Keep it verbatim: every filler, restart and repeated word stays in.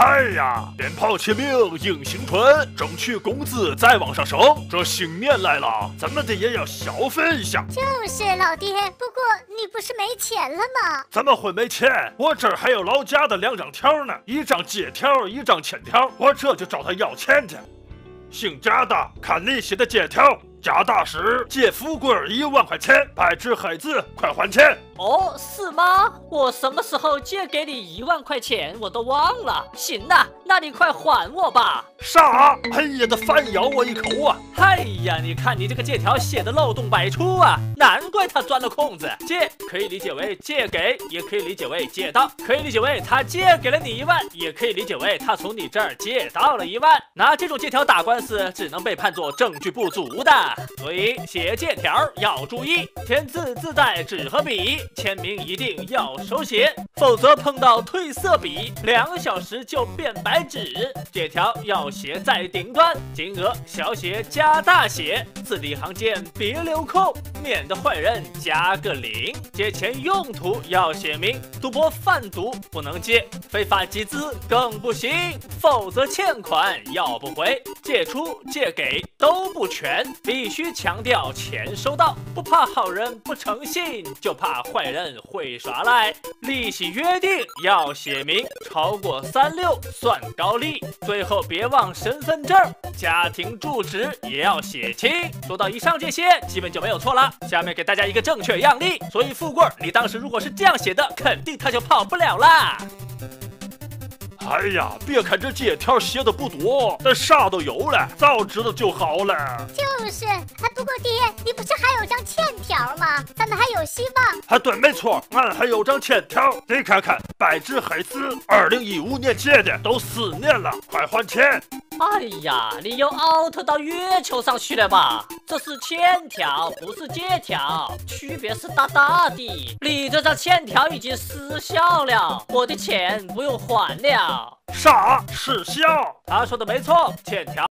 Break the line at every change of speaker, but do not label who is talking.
嗨呀，鞭炮齐鸣迎新春，争取工资再往上升。这新年来了，咱们得也要消费一下。
就是老爹，不过你不是没钱了吗？
怎么会没钱？我这儿还有老家的两张条呢，一张借条，一张欠条，我这就找他要钱去。姓贾的，看你写的借条。 贾大师借富贵一万块钱，白纸黑字，快还钱！
哦，是吗？我什么时候借给你一万块钱，我都忘了。行呐，那你快还我吧。
啥？哎呀，这反咬我一口啊！
哎呀，你看你这个借条写的漏洞百出啊，难怪他钻了空子。借可以理解为借给，也可以理解为借到，可以理解为他借给了你一万，也可以理解为他从你这儿借到了一万。拿这种借条打官司，只能被判作证据不足的。 所以写借条要注意，签字自带纸和笔，签名一定要手写，否则碰到褪色笔，两个小时就变白纸。借条要写在顶端，金额小写加大写，字里行间别留空，免得坏人加个零。借钱用途要写明，赌博贩毒不能借，非法集资更不行，否则欠款要不回，借出借给都不全，必须 强调钱收到，不怕好人不诚信，就怕坏人会耍赖。利息约定要写明，超过三六算高利。最后别忘身份证、家庭住址也要写清。说到以上这些，基本就没有错了。下面给大家一个正确样例。所以富贵，你当时如果是这样写的，肯定他就跑不了啦。
哎呀，别看这借条写的不多，但啥都有了，早知道就好了。
就是，哎，不过爹，你不是还有张欠条吗？咱们还有希望。
啊，对，没错，俺还有张欠条，你看看，白纸黑字，二零一五年借的，都四年了，快还钱！
哎呀，你又 out 到月球上去了吧？这是欠条，不是借条，区别是大大的。你这张欠条已经失效了，我的钱不用还了。
啥？失效？
他说的没错，欠条。